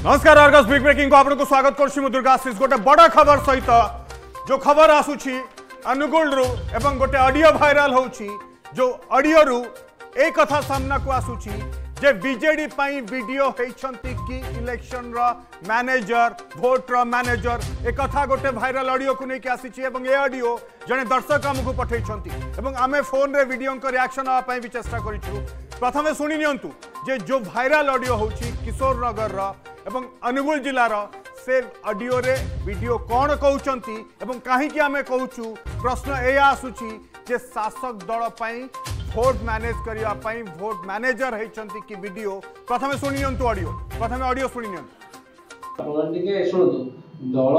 नमस्कार Argus big breaking को आपको स्वागत करछि मु दुर्गाशीष गोटे बड़ खबर सहित जो खबर आसुछि अनुगुल रु एवं गोटे ऑडियो वायरल होछि जो ऑडियो रु ए कथा सामना को आसुछि जे बीजेडी पई वीडियो हेछंती कि इलेक्शन रो मैनेजर वोट रो मैनेजर ए कथा गोटे वायरल ऑडियो को नै के आसीछि एवं ए ऑडियो जने दर्शक हमकु पठैछंती एवं आमे फोन रे वीडियो को रिएक्शन आ पई भी चेष्टा करिछु। प्रथमे सुनि नियंतु जे जो वायरल ऑडियो होछि किशोर नगर रो एवं अनुगुल जिलार से ऑडियो रे वीडियो कौन कहउचंती एवं काहे कि आमे कहउछु प्रश्न ए आसुछि जे शासक दल पई वोट मैनेज करिया पई वोट मैनेजर हेचंती कि वीडियो प्रथमे सुनि नियंतु ऑडियो सुनि नियंतु आपण टिके सुनतु दल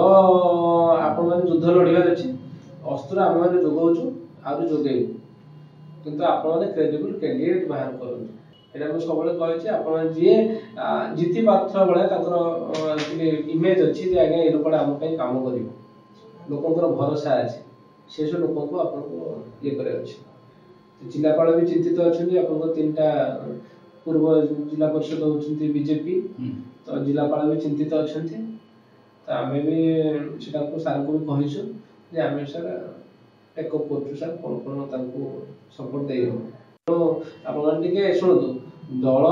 आपण माने युद्ध लढिबार अछि अस्त्र आपण माने जोगौछु आरो जोगेउ किंतु आपण माने क्रेडिबल कैंडिडेट बाहर करु एटा मु सबले कहै छी आपण जे जीति पात्र बळे ताकर टिके इमेज अछि जे आगे ए लोकडा हम पई काम करिवो लोकंकर भरोसा अछि से सब लोक को आपण को ये करे अछि जिलापाल भी चिंतित अच्छा आप तीनटा पूर्व जिला परिषद होती बीजेपी तो जिलापाल भी चिंतित अच्छा तो आम भी सार को भी कहीचु आम सर टेकअप कर सर कौन कौन सपोर्ट दे तो आपके शुणु दल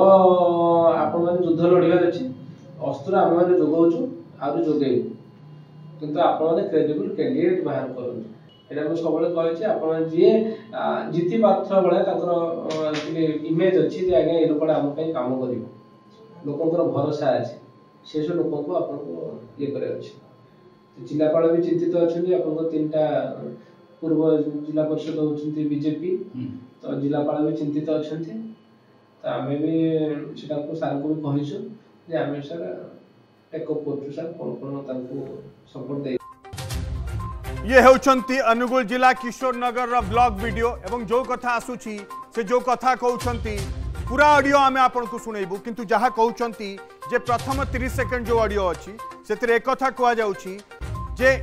आपण मैंने युद्ध लड़ार अच्छी अस्त्र आम मैंने जोगौछु आरो जोगेउ किंतु आपण मैंने क्रेडिबल कैंडिडेट बाहर करूँ एटा मु सबले कहै छी आपण जे जीति पात्र बळे ताकर टिके इमेज अछि जे आगे ए लोकडा हम पई काम करिवो लोकंकर भरोसा अछि से सब लोक को आपण को ये करे अछि जिलापाल भी चिंतित अच्छा आप तीनटा पूर्व जिला परिषद होती बीजेपी तो जिलापाल भी चिंतित अच्छा तो आम भी सार को भी कहीचु आम सर टेकअप कर सर कौन कौन सपोर्ट दे ये होचंती अनुगुल जिला किशोर नगर रा ब्लॉग वीडियो एवं जो कथा आसुची से जो कथा कहउचंती पूरा ऑडियो आमे आपन को सुनेबू किंतु जहा कहउचंती जे प्रथम 30 सेकंड जो ऑडियो अछि सेतरे एक कथा कहआ जाउची जे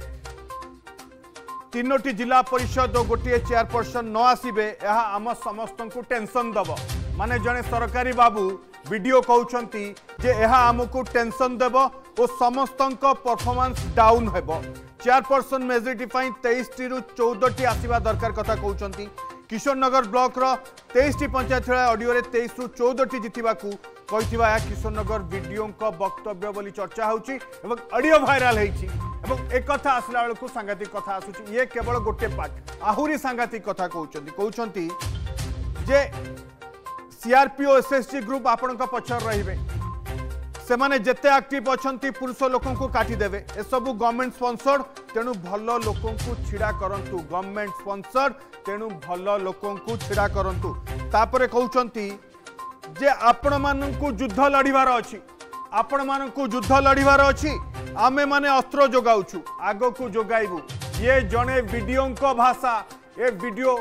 तीनोटी जिला परिषद और गोटे चेयरपर्सन न आसीबे यह आम समस्त को टेंशन दब माने जने सरकारी बाबू वीडियो कहउचंती जे यह आमको टेंशन देब और समस्त परफॉर्मेंस डाउन हेबो चेयरपर्सन मेजोरिटी 23 रु 14 आसवा दरकार कथा कहउचंती किशोर नगर ब्लॉक रो 23 पंचायत ऑडियो रे 23 रु 14 जितिबा को कहिथिबा किशोर नगर वीडियो को वक्तव्य बोली चर्चा होची एवं ऑडियो वायरल हेची एवं एक कथा आसला बेलू सांघातिक कथा आसुची ये केवल गोटे पार्ट आहुरी सांघातिक कथा कहउचंती जे सीआरपीओ एसएसजी ग्रुप आपण पछर रहिबे से माने जेते एक्टिव अछंती पुरुष लोकन को काटी देबे ए सब गवर्नमेंट स्पॉन्सर्ड तेनु भलो लोकन को छिड़ा करंतु गवर्नमेंट स्पॉन्सर्ड तेनु भलो लोकन को छिड़ा करंतु तापरे कहउचंती जे आपण मानन को युद्ध लड़ीबार अछि आपण मानन को युद्ध लड़ीबार अछि आमे माने अस्त्र जोगाउछु आगो को जोगाइबु ये जने वीडियो को भाषा ए वीडियो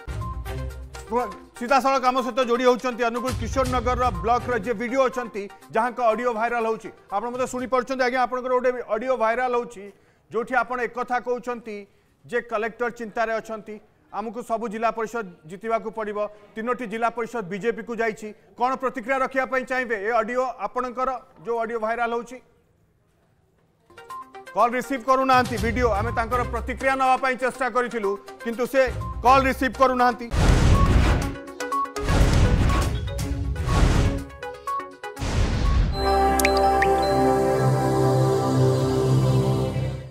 सीधा सड़क आम सहित जोड़ी होती अनुगुल किशोर नगर ब्लॉक रे वीडियो अच्छी जहाँ का ऑडियो वायरल होची आप मतलब शुणी पार्टी आज्ञा आप गोटे ऑडियो वायरल होची जोठी आप एक कथा कहते जे कलेक्टर चिंतार अच्छा आमको सबू जिला परिषद जितवा पड़ो तीनोटी जिला परिषद बीजेपी को जाइए कौन प्रतिक्रिया रखापी चाहिए ये ऑडियो आपणकर जो ऑडियो वायरल होची कॉल रिसीव करूना वीडियो आम प्रतिक्रिया नापी चेष्टा करूँ किंतु से कॉल रिसीव करूना।